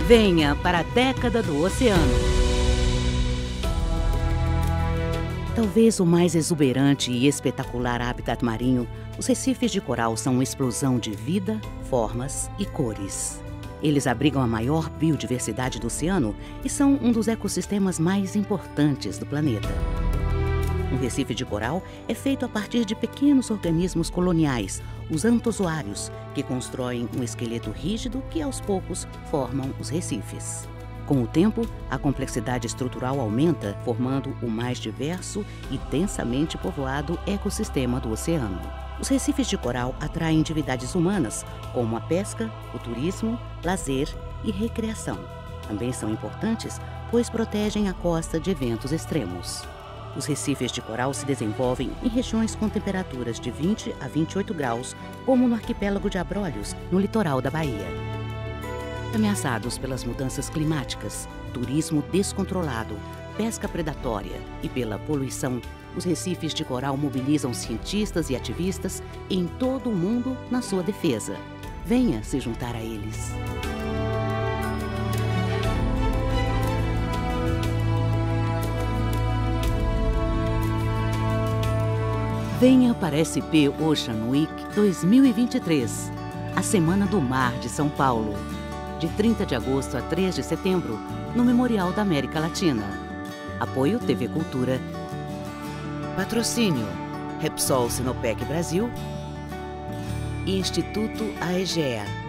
Venha para a década do oceano. Talvez o mais exuberante e espetacular habitat marinho, os recifes de coral são uma explosão de vida, formas e cores. Eles abrigam a maior biodiversidade do oceano e são um dos ecossistemas mais importantes do planeta. Um recife de coral é feito a partir de pequenos organismos coloniais, os antozoários, que constroem um esqueleto rígido que, aos poucos, formam os recifes. Com o tempo, a complexidade estrutural aumenta, formando o mais diverso e densamente povoado ecossistema do oceano. Os recifes de coral atraem atividades humanas, como a pesca, o turismo, lazer e recreação. Também são importantes, pois protegem a costa de eventos extremos. Os recifes de coral se desenvolvem em regiões com temperaturas de 20 a 28 graus, como no arquipélago de Abrolhos, no litoral da Bahia. Ameaçados pelas mudanças climáticas, turismo descontrolado, pesca predatória e pela poluição, os recifes de coral mobilizam cientistas e ativistas em todo o mundo na sua defesa. Venha se juntar a eles. Venha para a SP Ocean Week 2023, a Semana do Mar de São Paulo, de 30 de agosto a 3 de setembro, no Memorial da América Latina. Apoio TV Cultura. Patrocínio Repsol Sinopec Brasil e Instituto AEGEA.